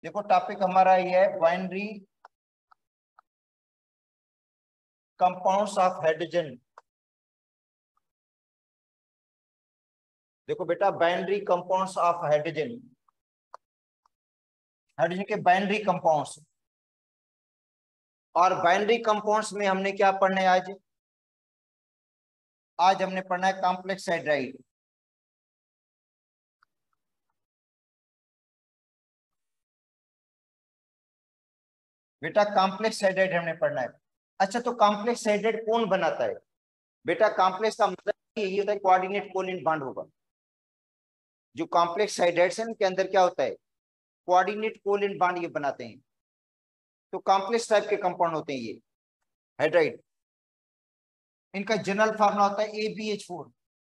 देखो टॉपिक हमारा ये है बाइनरी कंपाउंड्स ऑफ हाइड्रोजन। देखो बेटा binary compounds of hydrogen, hydrogen के बाइनरी कंपाउंड्स। और बाइनरी कंपाउंड्स में हमने क्या पढ़ना है आज? आज हमने पढ़ना है कॉम्प्लेक्स हाइड्राइड। बेटा कॉम्प्लेक्स हाइड्राइड हमने पढ़ना है। अच्छा तो कॉम्प्लेक्स हाइड्राइड कौन बनाता है? बेटा कॉम्प्लेक्स का मतलब यही होता है कोऑर्डिनेट कोवैलेंट बॉन्ड होगा। जो कॉम्प्लेक्स हाइड्राइड्स है इनके अंदर क्या होता है? कोऑर्डिनेट कोवैलेंट बॉन्ड ये बनाते हैं। तो कॉम्प्लेक्स टाइप के कंपाउंड होते हैं ये हाइड्राइड। इनका जनरल फार्मूला होता है AbH4।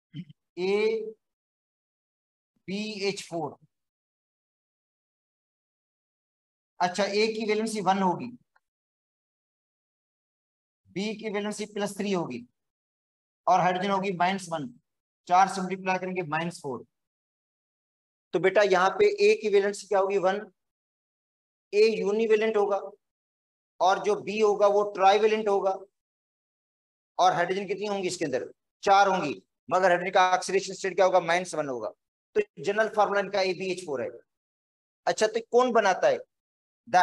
AbH4। अच्छा A की वैलेंसी 1 होगी, B की वैलेंसी +3 होगी और हाइड्रोजन होगी -1। 4 से मल्टीप्लाई करेंगे -4। तो बेटा यहाँ पे A की वैलेंसी क्या होगी? 1। A यूनिवेलेंट होगा और जो B होगा वो ट्राइवेलेंट होगा। और हाइड्रोजन कितनी होंगी इसके अंदर? 4 होंगी, मगर हाइड्रोजन का ऑक्सीडेशन स्टेट क्या होगा? -1 होगा। तो जनरल फार्मूला इनका AbH4 है। अच्छा तो कौन बनाता है? The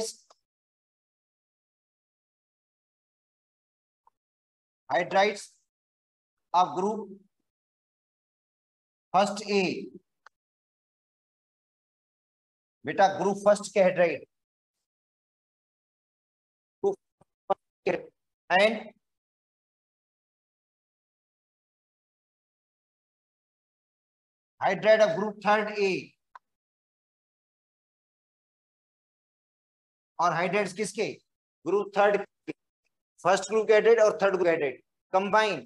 hydrides of group first A। बेटा ग्रुप फर्स्ट के hydride and hydride of group third A। और हाइड्राइड्स किसके? ग्रुप थर्ड, फर्स्ट ग्रुप के हाइड्राइड और third group hydride combine.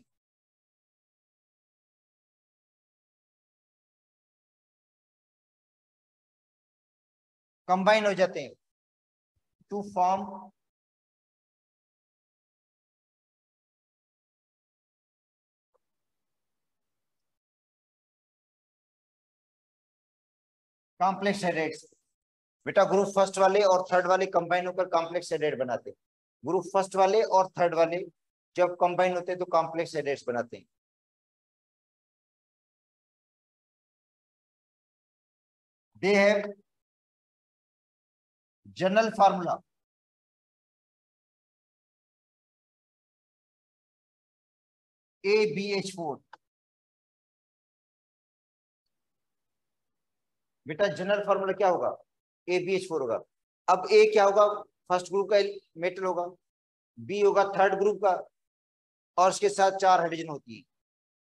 Combine हो जाते हैं टू फॉर्म कॉम्प्लेक्स हाइड्राइड्स। बेटा ग्रुप फर्स्ट वाले और थर्ड वाले कंबाइन होकर कॉम्प्लेक्स हाइड्राइड बनाते हैं। ग्रुप फर्स्ट वाले और थर्ड वाले जब कंबाइन होते हैं तो कॉम्प्लेक्स हाइड्राइड्स बनाते हैं। They have general formula AbH4। बेटा जनरल फार्मूला क्या होगा? AbH4 होगा। अब A क्या होगा? फर्स्ट ग्रुप का मेटल होगा, B होगा थर्ड ग्रुप का और उसके साथ 4 हाइड्रोजन होती है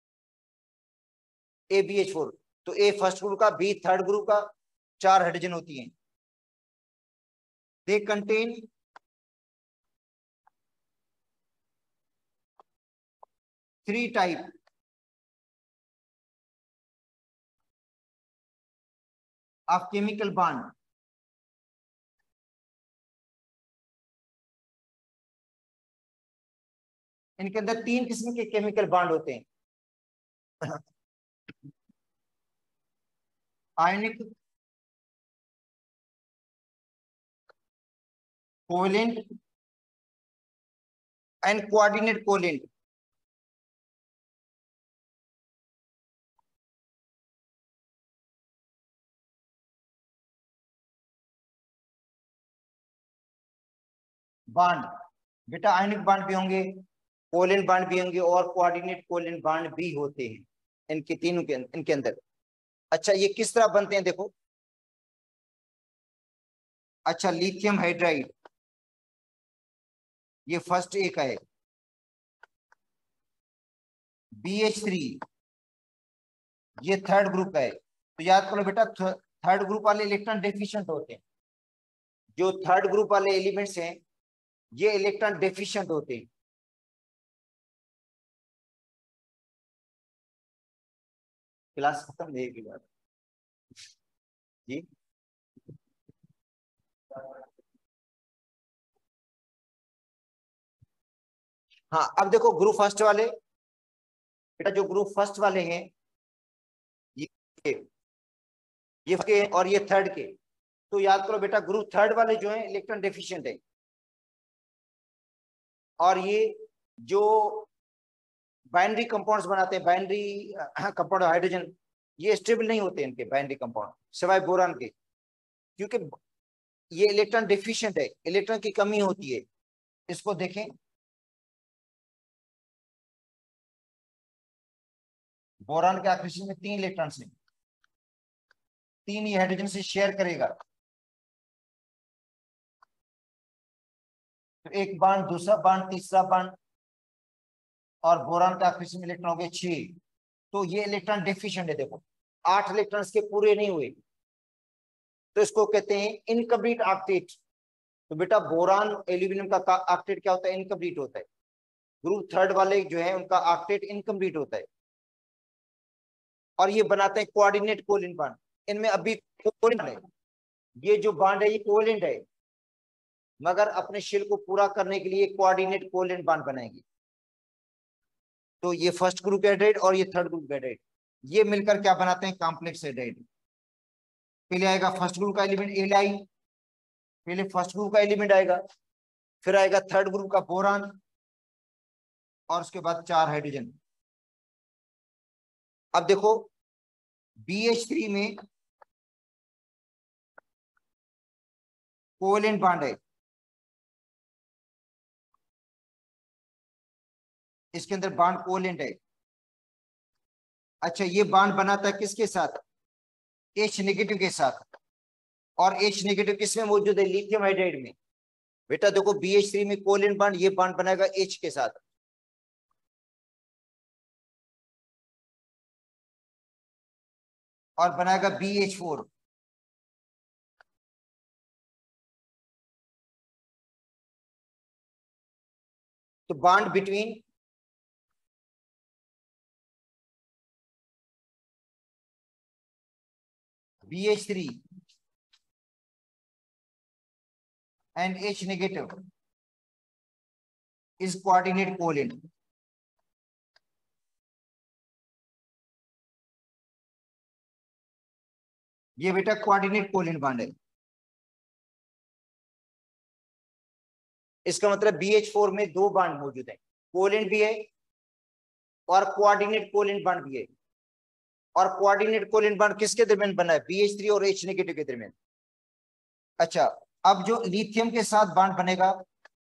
AbH4। तो A फर्स्ट ग्रुप का, B थर्ड ग्रुप का, 4 हाइड्रोजन होती हैं। They contain three type of chemical bond. इनके अंदर 3 किस्म के केमिकल बॉन्ड होते हैं। Ionic, covalent and coordinate covalent. Bond बेटा आयनिक बॉन्ड भी होंगे, कोवेलेंट बॉन्ड भी होंगे और कोऑर्डिनेट कोवेलेंट बॉन्ड भी होते हैं इनके तीनों के इनके अंदर। अच्छा ये किस तरह बनते हैं देखो। अच्छा लिथियम हाइड्राइड ये फर्स्ट ए का है, BH3 ये थर्ड ग्रुप का है। तो याद करो बेटा थर्ड ग्रुप वाले इलेक्ट्रॉन डेफिशिएंट होते हैं। जो थर्ड ग्रुप वाले एलिमेंट्स हैं ये इलेक्ट्रॉन डेफिशिएंट होते हैं। क्लास खत्म रहेगी बात जी। हाँ अब देखो ग्रुप फर्स्ट वाले, बेटा जो ग्रुप फर्स्ट वाले हैं ये ये के और ये थर्ड के, तो याद करो बेटा, ग्रुप थर्ड वाले जो है इलेक्ट्रॉन डेफिशिएंट है, और ये जो बाइनरी कंपाउंड्स बनाते हैं, बाइनरी कंपाउंड हाइड्रोजन, ये स्टेबल नहीं होते इनके बाइनरी कंपाउंड, सिवाय बोरान के, क्योंकि ये इलेक्ट्रॉन डेफिशिएंट है, इलेक्ट्रॉन की कमी होती है। इसको देखें, बोरान के आकृति में 3 इलेक्ट्रॉन है, 3 ही हाइड्रोजन से शेयर करेगा, तो एक बांड, दूसरा बांड, तीसरा बांड, और बोरान का आकृति में इलेक्ट्रॉन हो गए 6। तो ये इलेक्ट्रॉन डेफिशिएंट है, देखो 8 इलेक्ट्रॉन के पूरे नहीं हुए, तो इसको कहते हैं इनकम्प्लीट ऑक्टेट। तो बेटा बोरान एल्यूमिनियम का ऑक्टेट क्या होता है? इनकम्प्लीट होता है। ग्रुप थर्ड वाले जो है उनका ऑक्टेट इनकम्प्लीट होता है, और ये बनाते हैं कोऑर्डिनेट कोवैलेंट बांड। इनमें अभी कोवैलेंट है, ये जो बांड है ये कोवैलेंट है, मगर अपने शेल को पूरा करने के लिए कोऑर्डिनेट कोवैलेंट बांड बनाएंगे। तो ये फर्स्ट ग्रुप एड्राइड और ये थर्ड ग्रुप एड्राइड, ये मिलकर क्या बनाते हैं? Complex hydride. पहले आएगा फर्स्ट ग्रुप का एलिमेंट एलाई, पहले फर्स्ट ग्रुप का एलिमेंट आएगा, फिर आएगा थर्ड ग्रुप का बोरान, और उसके बाद 4 हाइड्रोजन। अब देखो BH3 में कोवैलेंट बांड है, इसके अंदर बांड कोवैलेंट है। अच्छा, ये बांड बनाता है किसके साथ? H नेगेटिव के साथ, और H नेगेटिव किसमें मौजूद है? लिथियम हाइड्राइड में। बेटा देखो BH3 में कोवैलेंट बांड, ये बांड बनाएगा H के साथ, और बनाएगा BH4। तो bond between BH3 and H negative is coordinate covalent। ये बेटा कोऑर्डिनेट कोवैलेंट बांड है। इसका मतलब BH4 में 2 बांड मौजूद है, कोवैलेंट भी है और कोऑर्डिनेट कोवैलेंट बांड भी है। और कोऑर्डिनेट कोवैलेंट बांड किसके दरमियान बना है? BH3 और H नेगेटिव के दरमियान। अच्छा, अब जो लिथियम के साथ बांड बनेगा,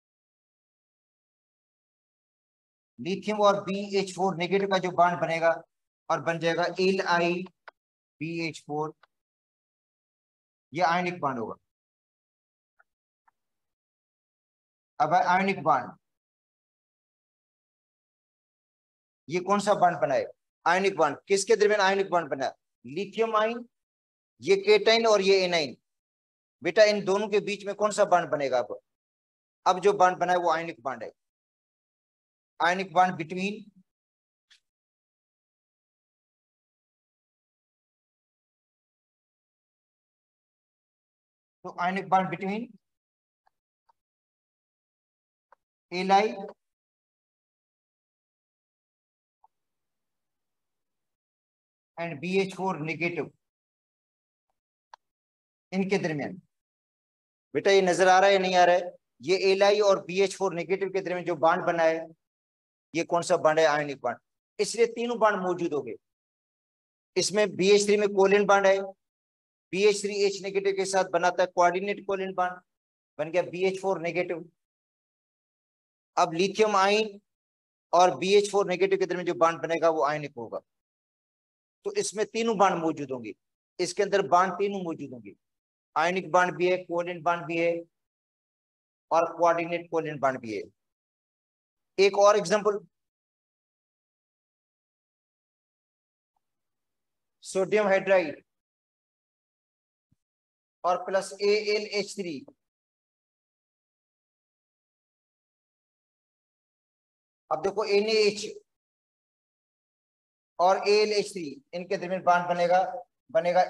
लिथियम और BH4 नेगेटिव का जो बांड बनेगा, और बन जाएगा LiBH4, ये आयनिक बांड होगा। अब है आयनिक बांड, ये कौन सा बांड बना है? Ionic bond. किसके दरमियान आयनिक बांड बना है? लिथियम आयन, ये केटाइन और ये एनाइन। बेटा इन दोनों के बीच में कौन सा बांड बनेगा? अब जो बांड बना है वो आयनिक बांड है। आयनिक बांड बिटवीन तो ionic bond between Li and BH4 negative, इनके दरमियान। बेटा ये नजर आ रहा है या नहीं आ रहा है? ये Li और BH4 नेगेटिव के दरमियान जो बांड बना है, ये कौन सा बांड है? Ionic bond. इसलिए तीनों बांड मौजूद हो गए। इसमें BH3 में कोवैलेंट बांड है, BH3 H नेगेटिव के साथ बनाता है कोऑर्डिनेट कोवैलेंट बांड, बन गया BH4 नेगेटिव। अब लिथियम आयन और BH4 नेगेटिव के दरमियान जो बांड बनेगा वो आयनिक होगा। तो इसमें तीनों बांड मौजूद होंगे, इसके अंदर बांड तीनों मौजूद होंगे, आयनिक बांड भी है, कोवैलेंट बांड भी है, और कोऑर्डिनेट कोवैलेंट बांड भी है। एक और एग्जांपल, सोडियम हाइड्राइड और प्लस AlH3। अब देखो NaH और AlH3, इनके दरमियान बांड बनेगा, बनेगा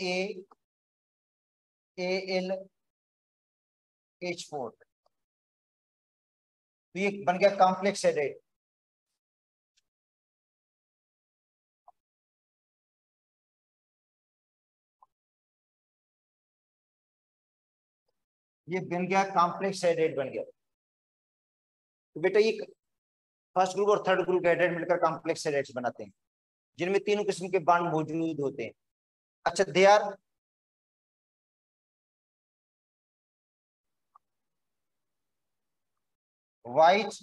NaAlH4। तो ये बन गया कॉम्प्लेक्स हाइड्राइड। ये बन गया कॉम्प्लेक्स हाइड्राइड बन गया। तो बेटा ये फर्स्ट ग्रुप और थर्ड ग्रुप हाइड्राइड मिलकर कॉम्प्लेक्स हाइड्राइड्स बनाते हैं, जिनमें तीनों किस्म के बॉन्ड मौजूद होते हैं। अच्छा, they are white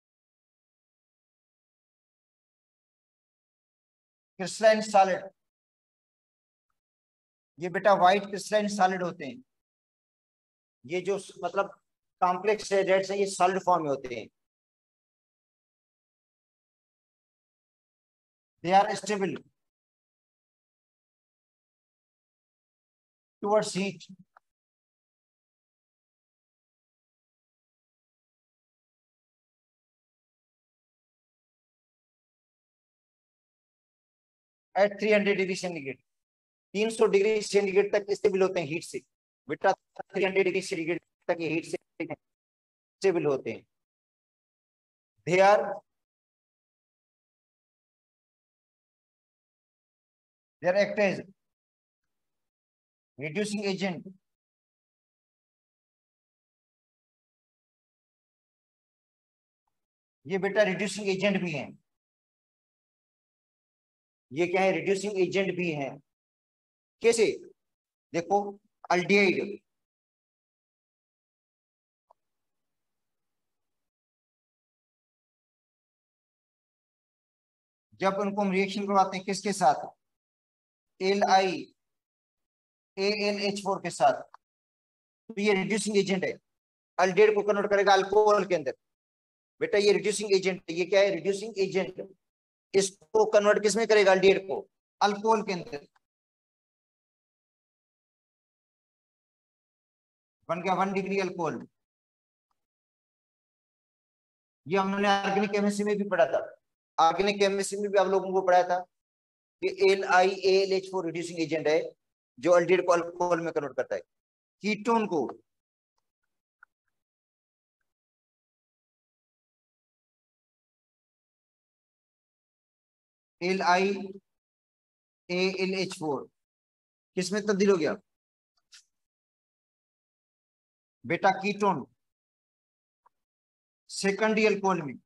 crystalline solid. ये बेटा व्हाइट क्रिस्टलाइन सॉलिड होते हैं। ये जो मतलब कॉम्प्लेक्स हाइड्राइड्स हैं, ये सॉलिड फॉर्म में होते हैं। They are stable towards heat. At 300 degree centigrade, 300 degree centigrade तक स्टेबल होते हैं हीट से। बेटा 300 डिग्री सेंटीग्रेड तक ये हीट से स्टेबल होते हैं। They are act as reducing agent. ये बेटा रिड्यूसिंग एजेंट भी हैं। ये क्या है? रिड्यूसिंग एजेंट भी हैं। कैसे? देखो, अल्डिहाइड, जब उनको हम रिएक्शन करवाते हैं किसके साथ? LiAlH4 के साथ, तो ये रिड्यूसिंग एजेंट है। अल्डिहाइड को कन्वर्ट करेगा अल्कोहल के अंदर। बेटा ये रिड्यूसिंग एजेंट है। ये क्या है? Reducing agent. इसको कन्वर्ट किस में करेगा? अल्डिहाइड को अल्कोहल के अंदर। बन गया 1 डिग्री अल्कोहल। ये हमने ऑर्गेनिक केमिस्ट्री में भी पढ़ा था। ऑर्गेनिक केमिस्ट्री में भी आप लोगों को पढ़ाया था कि LiAlH4 रिड्यूसिंग एजेंट है, जो अल्डिहाइड को अल्कोहल में कन्वर्ट करता है। कीटोन को LiAlH4 किस में तब्दील हो गया? बेटा कीटोन सेकेंडरी अल्कोहल में।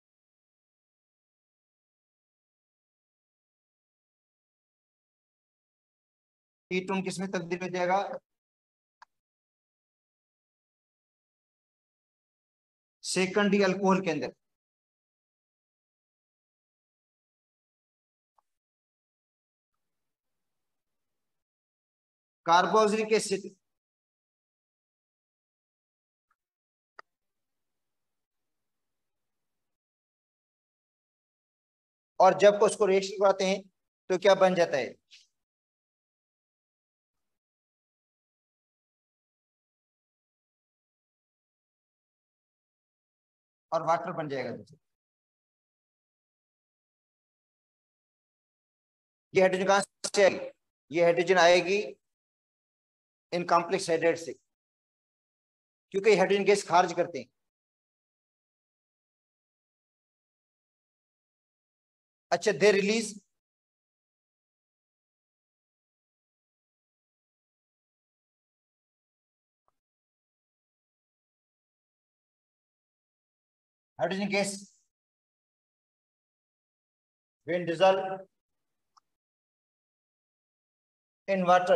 कीटोन किस में तब्दील हो जाएगा? सेकेंडरी अल्कोहल के अंदर। कार्बोक्सिलिक एसिड और जब उसको रिएक्शन करवाते हैं तो क्या बन जाता है? और वाटर बन जाएगा। ये हाइड्रोजन कहां से आएगी? ये हाइड्रोजन आएगी इन कॉम्प्लेक्स हाइड्राइड से, क्योंकि हाइड्रोजन गैस खारिज करते हैं। अच्छा, they release hydrogen gas when dissolved in water।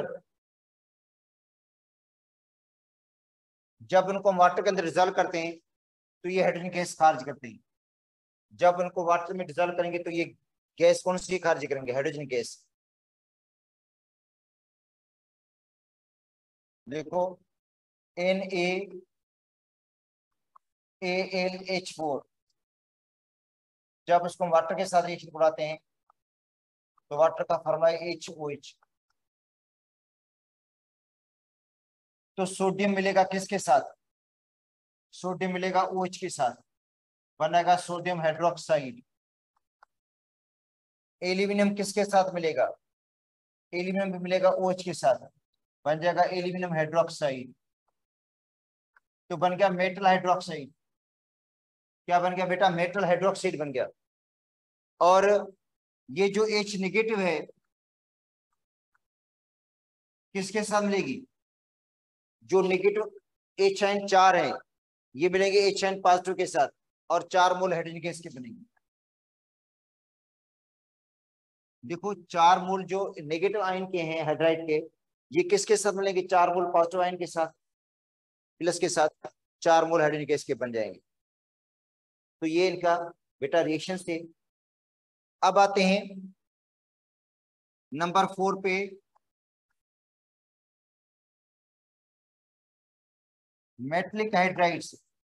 जब उनको वाटर के अंदर डिजोल्व करते हैं तो ये हाइड्रोजन गैस खारिज करते हैं। जब उनको वाटर में डिजोल्व करेंगे तो ये गैस कौन सी खारिज करेंगे? Hydrogen gas. देखो, NaAlH4, जब उसको वाटर के साथ रिएक्शन कराते हैं तो वाटर का फॉर्मूला है HOH। तो सोडियम मिलेगा किसके साथ? सोडियम मिलेगा OH के साथ, बनेगा सोडियम हाइड्रोक्साइड। एल्यूमिनियम किसके साथ मिलेगा? एल्यूमिनियम भी मिलेगा OH के साथ, बन जाएगा एल्यूमिनियम हाइड्रोक्साइड। तो बन गया मेटल हाइड्रोक्साइड। क्या बन गया बेटा? मेटल हाइड्रोक्साइड बन गया। और ये जो H नेगेटिव है किसके साथ मिलेगी? जो नेगेटिव एच आयन 4 है, ये मिलेंगे एच आयन पॉजिटिव के साथ, और 4 मोल हाइड्रोजन गैस के बनेंगे। देखो 4 मोल जो नेगेटिव आयन के हैं हाइड्राइड के, ये किसके साथ मिलेंगे? 4 मोल पॉजिटिव आयन के साथ, प्लस के साथ 4 मोल हाइड्रोजन गैस के बन जाएंगे। तो ये इनका बेटा रिएक्शन थे। अब आते हैं नंबर 4 पे, मेटलिक हाइड्राइड्स,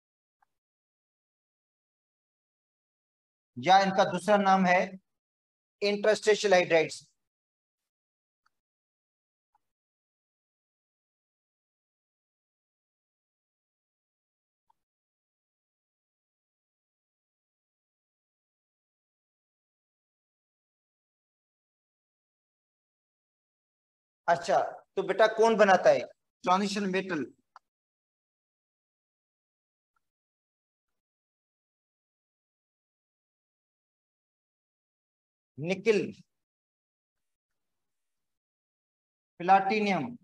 या इनका दूसरा नाम है इंटरस्टेशियल हाइड्राइड्स। अच्छा, तो बेटा कौन बनाता है transition metal? Nickel, platinum,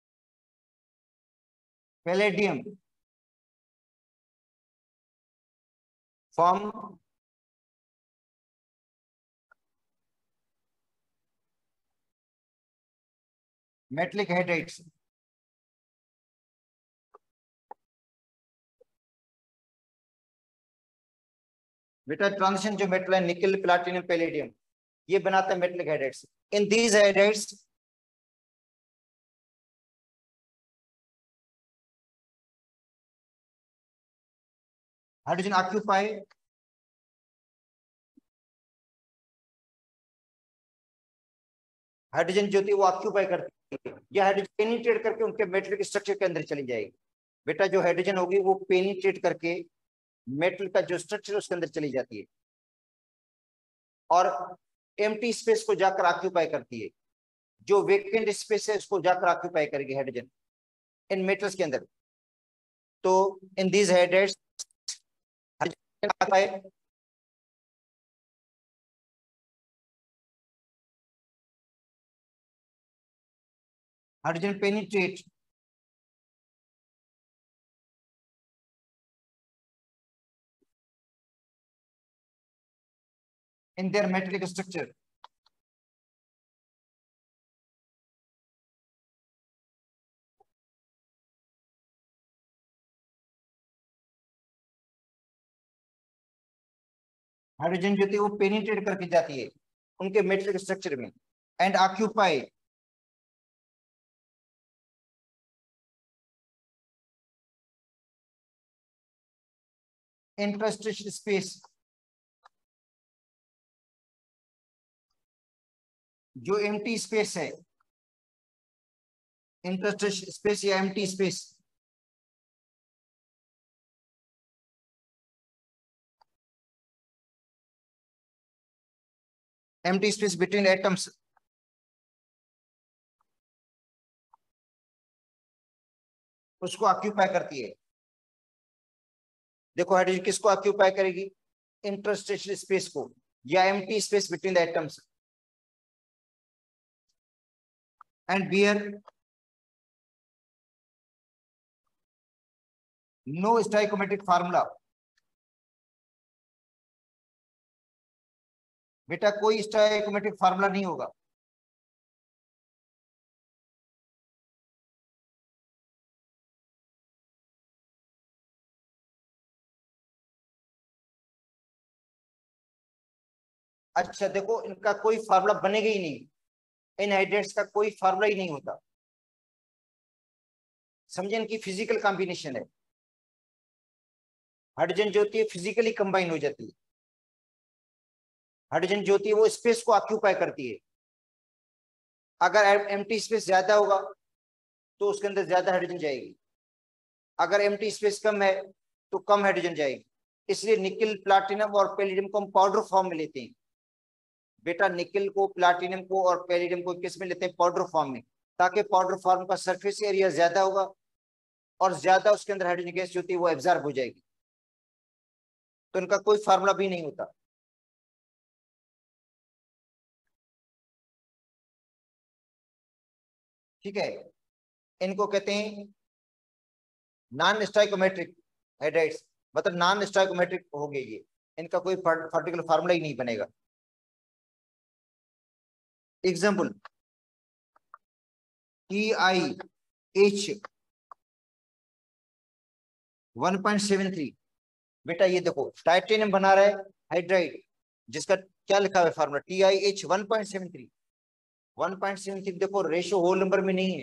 palladium form metallic hydrides. बेटा ट्रांजिशन जो मेटल है निकिल, प्लाटिनियम, पैलेडियम, ये बनाता है metallic hydrides. In these hydrides hydrogen occupy hydrogen जो थी वो ऑक्यूपाई करती है, या हाइड्रोजन पेनिट्रेट करके उनके मेटल स्ट्रक्चर के अंदर चली जाएगी। बेटा जो हाइड्रोजन होगी वो पेनिट्रेट करके मेटल का जो स्ट्रक्चर उसके अंदर चली जाती है, और एम्प्टी स्पेस को जाकर ऑक्यूपाई करती है। जो वेकेंट स्पेस है उसको जाकर ऑक्यूपाई करेगी हाइड्रोजन इन मेटल्स के अंदर। तो in these hydrides hydrogen penetrate in their metallic structure. Hydrogen जो थी वो पेनिट्रेट करके जाती है उनके मेटलिक स्ट्रक्चर में, एंड ऑक्यूपाई इंटरस्टेशियल स्पेस। जो एम्प्टी स्पेस है, इंटरस्टेशियल स्पेस या empty space, empty space between atoms, उसको ऑक्यूपाई करती है। देखो हाइड्रोजन किसको ऑक्यूपाई करेगी? इंटरस्टेशियल स्पेस को, या empty space between the atoms, and bear no stoichiometric formula. बेटा कोई स्टाइकोमेट्रिक फार्मूला नहीं होगा। अच्छा देखो इनका कोई फार्मूला बनेगा ही नहीं, इन हाइड्रेट्स का कोई फार्मूला ही नहीं होता। समझे, इनकी फिजिकल कॉम्बिनेशन है। हाइड्रोजन जो होती है फिजिकली कंबाइन हो जाती है। हाइड्रोजन जो होती है वो स्पेस को ऑक्यूपाई करती है। अगर एम्प्टी स्पेस ज्यादा होगा तो उसके अंदर ज्यादा हाइड्रोजन जाएगी, अगर एम्प्टी स्पेस कम है तो कम हाइड्रोजन जाएगी। इसलिए निकिल, प्लाटिनम और पैलेडियम को हम पाउडर फॉर्म में लेते हैं। बेटा निकिल को, प्लाटिनम को और पैलेडियम को किस में लेते हैं? पाउडर फॉर्म में, ताकि पाउडर फॉर्म का सरफेस एरिया ज्यादा होगा और ज्यादा उसके अंदर हाइड्रोजन गैस जो होती है वो एब्जॉर्ब हो जाएगी। तो इनका कोई फार्मूला भी नहीं होता। ठीक है, इनको कहते हैं नॉन स्टोइकोमेट्रिक हाइड्राइड्स, मतलब नॉन स्टोइकोमेट्रिक हो गए ये, इनका कोई पर्टिकुलर फार्मूला ही नहीं बनेगा। एग्जाम्पल TiH 1.73, बेटा ये देखो टाइटेनियम बना रहा है हाइड्राइड, जिसका क्या लिखा हुआ है फार्मूला TiH 1.73। 1.73 देखो रेशो होल नंबर में नहीं है,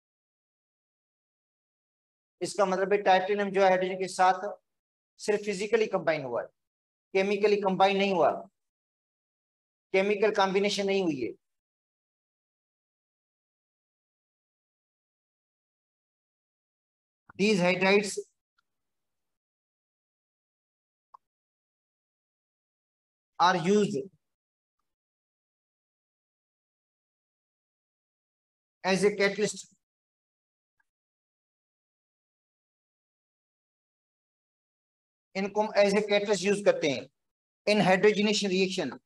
इसका मतलब है टाइटेनियम जो है हाइड्रोजन के साथ सिर्फ फिजिकली कंबाइन हुआ है, केमिकली कंबाइन नहीं हुआ, केमिकल कॉम्बिनेशन नहीं हुई है। These hydrides are used as a catalyst इनको एज ए कैटलिस्ट यूज करते हैं इन हाइड्रोजनेशन रिएक्शन।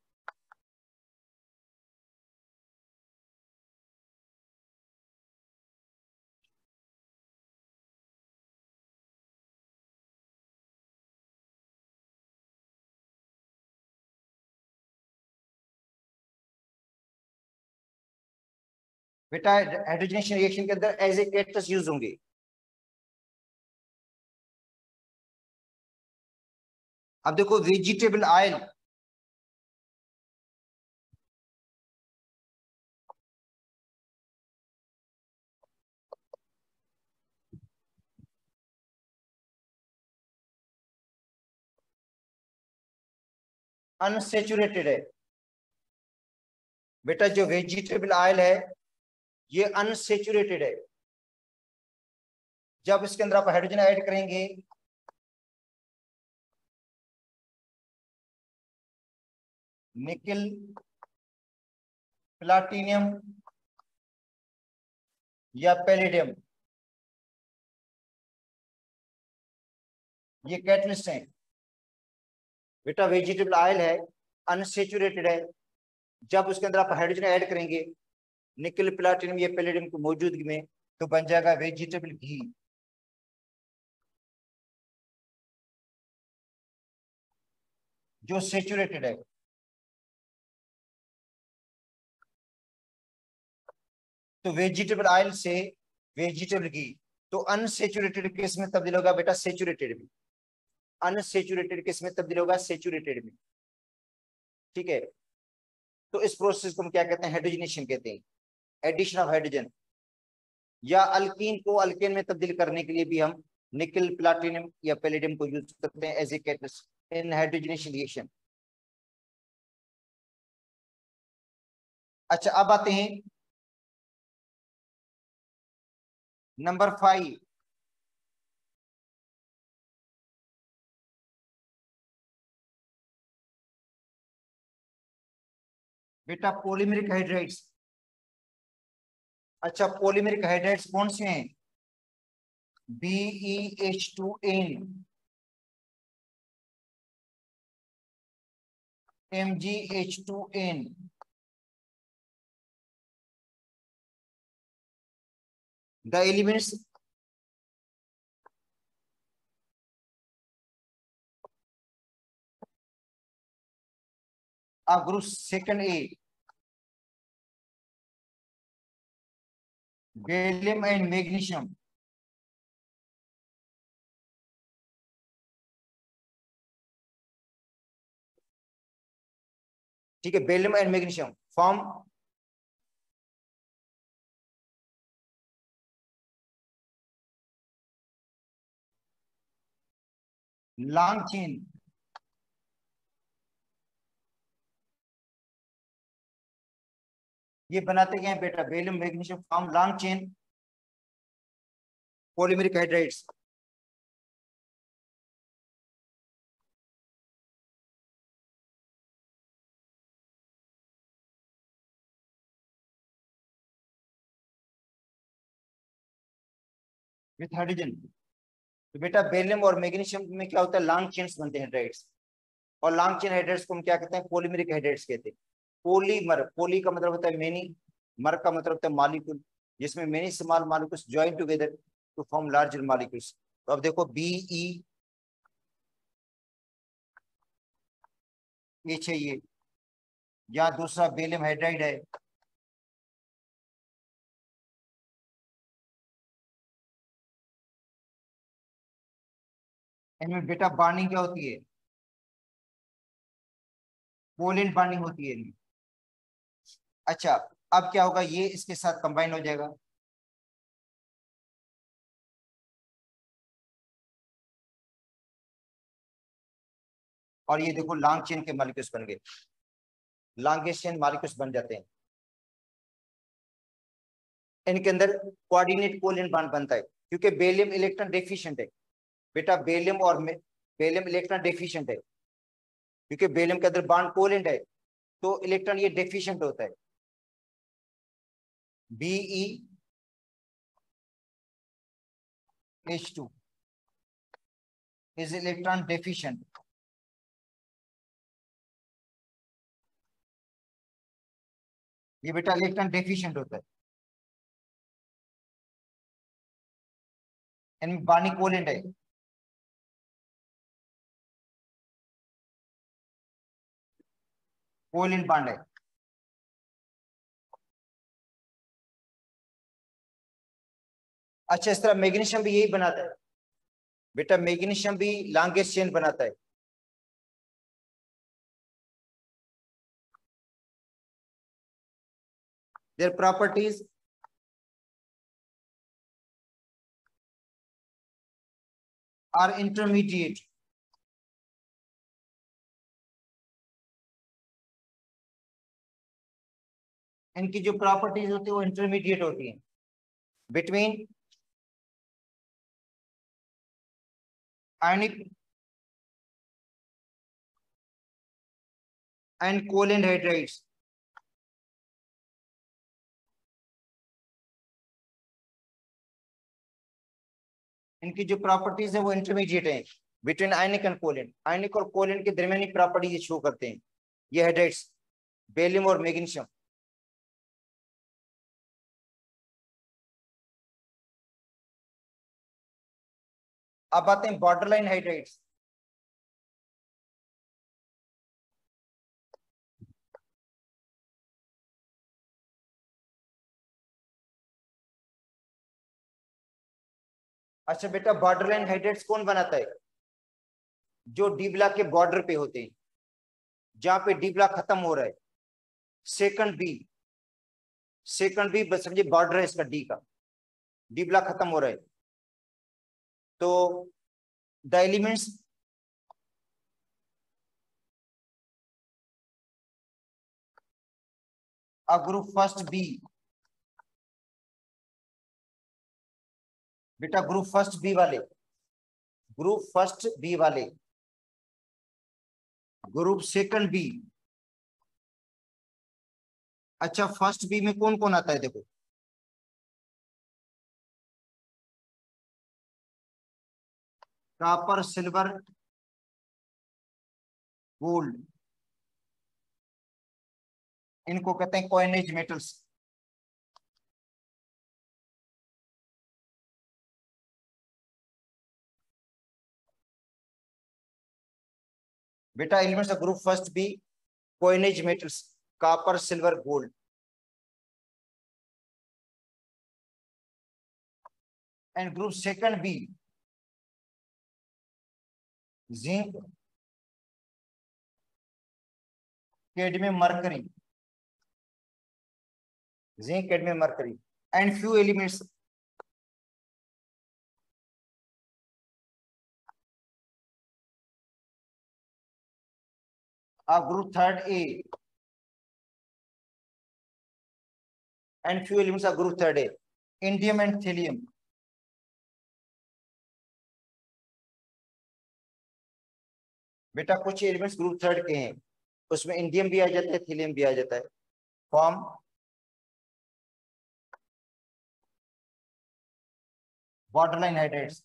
बेटा हाइड्रोजनेशन रिएक्शन के अंदर एज ए कैटलिस्ट यूज होंगे। अब देखो वेजिटेबल ऑयल, अनसेचुरेटेड है। बेटा जो वेजिटेबल ऑयल है ये अनसेचुरेटेड है, जब इसके अंदर आप हाइड्रोजन ऐड करेंगे निकेल प्लाटिनियम या पैलेडियम, ये कैटलिस्ट हैं। बेटा वेजिटेबल ऑयल है, अनसेचुरेटेड है, जब उसके अंदर आप हाइड्रोजन ऐड करेंगे निकेल प्लाटिनियम या पैलेडियम की मौजूदगी में तो बन जाएगा वेजिटेबल घी। जो सेचुरेटेड है। तो वेजिटेबल ऑयल से वेजिटेबल घी, तो अनसेचुरेटेड केस में तब्दील होगा बेटा सेचुरेटेड में, अनसेचुरेटेड केस में तब्दील होगा सेचुरेटेड में। ठीक है, तो इस प्रोसेस को हम क्या कहते हैं, हाइड्रोजनेशन कहते हैं, एडिशन ऑफ हाइड्रोजन। या अल्कीन को अल्केन में तब्दील करने के लिए भी हम निकेल प्लाटिनियम या पैलेडियम को यूज करते हैं as a catalyst in hydrogenation reaction. अच्छा अब आते हैं नंबर 5, बेटा पॉलीमेरिक हाइड्राइड्स। अच्छा पॉलीमेरिक हाइड्राइड्स कौन से हैं, BeH2N, MgH2N, the elements of group second A, gallium and magnesium, ठीक है, beryllium and magnesium form long chain, ये बनाते क्या है बेटा, beryllium magnesium form long chain polymeric hydrides. With hydrogen. तो बेटा बेरिलियम और मैग्नीशियम में क्या होता है, लॉन्ग चेन्स बनते हैं हाइड्राइड्स, और लॉन्ग चेन हाइड्राइड्स को हम क्या कहते हैं, पॉलीमेरिक हाइड्राइड्स कहते हैं। पॉलीमर, पॉली का मतलब होता है मेनी, मर का मतलब होता है मॉलिक्यूल, जिसमें many small molecules join together to form larger molecules. तो अब देखो BE ये चाहिए, यहाँ दूसरा बेरियम हाइड्राइड है, इनमें बेटा बॉन्डिंग क्या होती है, कोवेलेंट बॉन्डिंग होती है इनमें। अच्छा, अब क्या होगा, ये इसके साथ कंबाइन हो जाएगा, और ये देखो लॉन्ग चेन के मॉलिक्यूल्स बन गए, लॉन्गेस्ट चेन मॉलिक्यूल्स बन जाते हैं। इनके अंदर कोऑर्डिनेट कोवेलेंट बॉन्ड बनता है, क्योंकि बेरियम इलेक्ट्रॉन डेफिशिएंट है बेटा, बेरियम इलेक्ट्रॉन डेफिशिएंट है, क्योंकि बेरियम के अंदर बॉन्ड कोवेलेंट है, तो इलेक्ट्रॉन ये डेफिशिएंट होता है। BeH2 इज इलेक्ट्रॉन डेफिशिएंट, ये बेटा इलेक्ट्रॉन डेफिशिएंट होता है, इनमें बॉन्डिंग कोवेलेंट है, कोवेलेंट बॉन्ड है। अच्छा, इस तरह मैग्नीशियम भी यही बनाता है बेटा, मैग्नीशियम भी लॉन्गेस्ट चेन बनाता है। देयर प्रॉपर्टीज आर इंटरमीडिएट, इनकी जो प्रॉपर्टीज होती है वो इंटरमीडिएट होती है between ionic and covalent hydrides. इनकी जो प्रॉपर्टीज है वो इंटरमीडिएट है between ionic and covalent, ionic और कोवेलेंट के दरमियानी प्रॉपर्टीज शो करते हैं ये हाइड्राइड्स, बेरियम और मैग्नीशियम। अब आते हैं बॉर्डरलाइन हाइड्राइड्स। अच्छा बेटा, बॉर्डरलाइन हाइड्राइड्स कौन बनाता है, जो डी ब्लॉक के बॉर्डर पे होते हैं, जहां पे डी ब्लॉक खत्म हो रहा है, सेकंड बी, सेकंड बी बस समझिए बॉर्डर है इसका डी का, डी ब्लॉक खत्म हो रहा है, तो the elements a group first B, बेटा ग्रुप फर्स्ट बी वाले, ग्रुप फर्स्ट बी वाले, ग्रुप सेकंड बी। अच्छा, फर्स्ट बी में कौन कौन आता है देखो, कॉपर सिल्वर गोल्ड, इनको कहते हैं कॉइनेज मेटल्स। बेटा elements of group first B coinage metals, copper silver gold. And group second B zinc cadmium mercury, zinc cadmium mercury and few elements of group third A and few elements of group third A, indium and thallium. बेटा कुछ elements group third के हैं, उसमें indium भी आ जाता है, थीलियम भी आ जाता है, फॉर्म बॉर्डरलाइन हाइड्राइड्स।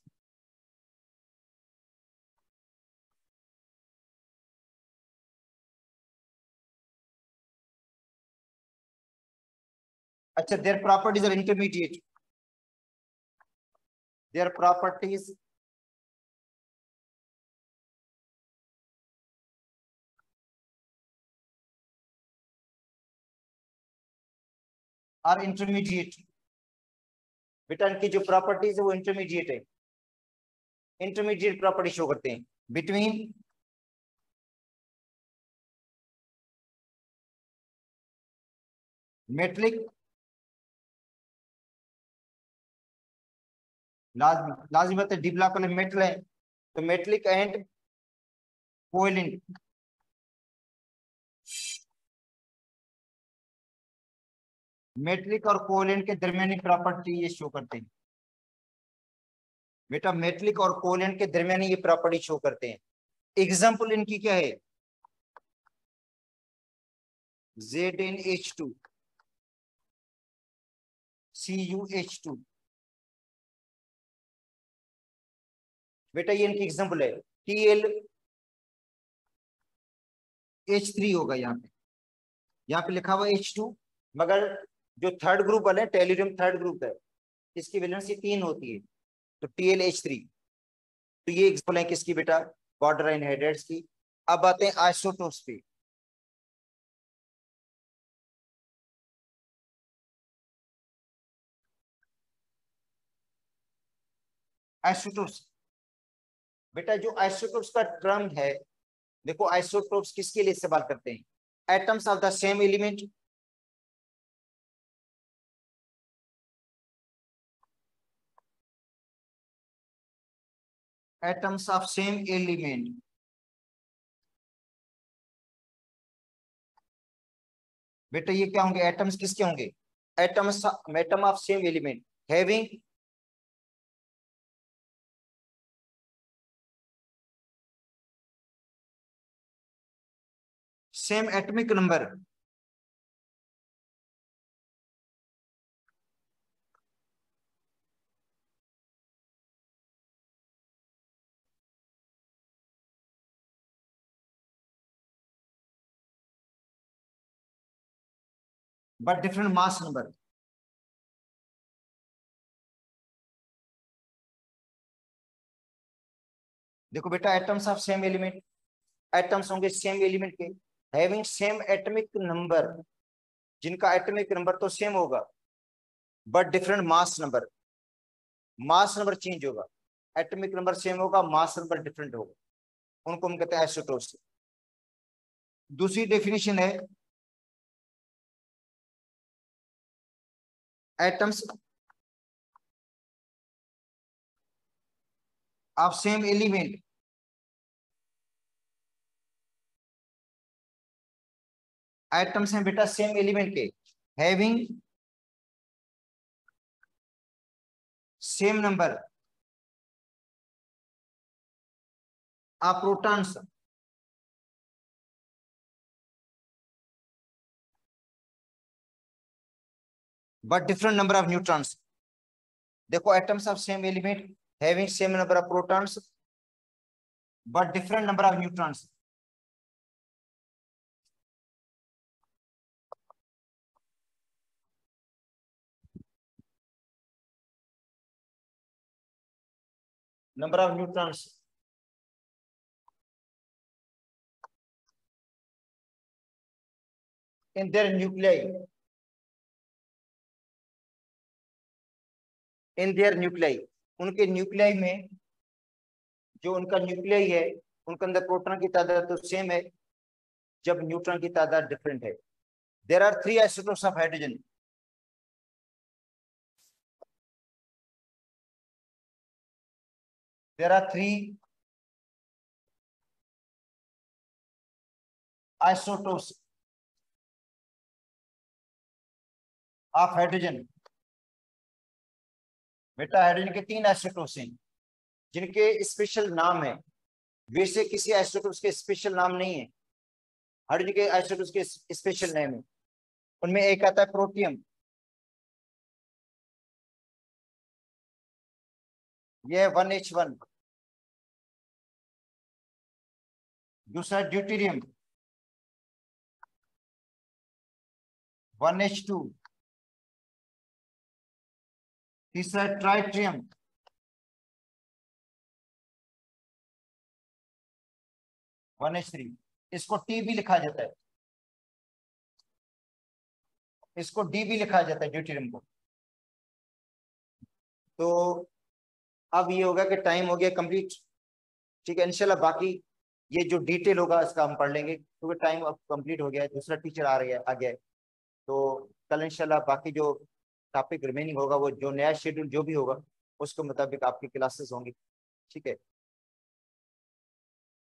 अच्छा, their properties are intermediate, their properties are intermediate. बेटा इनकी जो प्रॉपर्टीज है वो इंटरमीडिएट है, इंटरमीडिएट प्रॉपर्टी शो करते हैं बिटवीन मेटलिक, लाजमी बात है डी ब्लॉक वाले मेटल है, तो मेटलिक एंड कोवेलेंट। मेटलिक और कोवेलेंट के दरमियानी प्रॉपर्टी ये शो करते हैं बेटा, मेटलिक और कोवेलेंट के दरमियानी ये प्रॉपर्टी शो करते हैं। एग्जाम्पल इनकी क्या है, ZnH2 CuH2। बेटा ये इनकी एग्जाम्पल है। TlH3 होगा यहाँ पे लिखा हुआ H2, मगर जो थर्ड ग्रुप वाले टेलुरियम थर्ड ग्रुप है, इसकी वैलेंसी 3 होती है, तो TlH3। तो ये एग्जाम्पल है किसकी बेटा, बॉर्डर एनहाइड्राइड्स की। अब आते हैं आइसोटोप्स पे। आइसोटोप्स बेटा, जो आइसोटोप्स का टर्म है, देखो आइसोटोप्स किसके लिए इस्तेमाल करते हैं, atoms of the same element, atoms of same element. बेटा ये क्या होंगे, एटम्स किसके होंगे, atoms atom of same element having same atomic number, but different mass number. देखो बेटा, atoms of same element, atoms होंगे सेम एलिमेंट के, हैविंग सेम एटॉमिक नंबर, जिनका एटॉमिक नंबर तो सेम होगा, but different mass number, mass number change होगा, atomic number same होगा, mass number different होगा, उनको हम कहते हैं आइसोटोप्स। दूसरी डेफिनेशन है, atoms of same element, atoms हैं बेटा सेम एलिमेंट के, having same number of protons, but different number of neutrons. देखो atoms of same element having same number of protons but different number of neutrons. Number of neutrons in their nuclei, in their nuclei, उनके nuclei में, जो उनका nuclei है उनके अंदर proton की तादाद तो सेम है, जब न्यूट्रॉन की तादाद डिफरेंट है। There are 3 isotopes of hydrogen, there are 3 isotopes of hydrogen. बेटा हाइड्रोजन के 3 आइसोटोप्स हैं जिनके स्पेशल नाम है, वैसे किसी आइसोटोप्स के स्पेशल नाम नहीं है, हाइड्रोजन के आइसोटोप्स के स्पेशल नेम है। उनमें एक आता है प्रोटियम, यह है 1H1, दूसरा ड्यूटेरियम 1H2, तीसरा ट्राइट्रियम 1H3, इसको टी भी लिखा जाता है। इसको डी भी लिखा जाता है ड्यूटेरियम को। तो अब ये होगा कि टाइम हो गया कंप्लीट, ठीक है। इंशाल्लाह बाकी ये जो डिटेल होगा इसका हम पढ़ लेंगे, क्योंकि टाइम अब कंप्लीट हो गया है, दूसरा टीचर आ गया है। तो कल इंशाल्लाह बाकी जो टॉपिक रिमेनिंग होगा, वो जो नया शेड्यूल जो भी होगा उसके मुताबिक आपकी क्लासेस होंगी, ठीक है।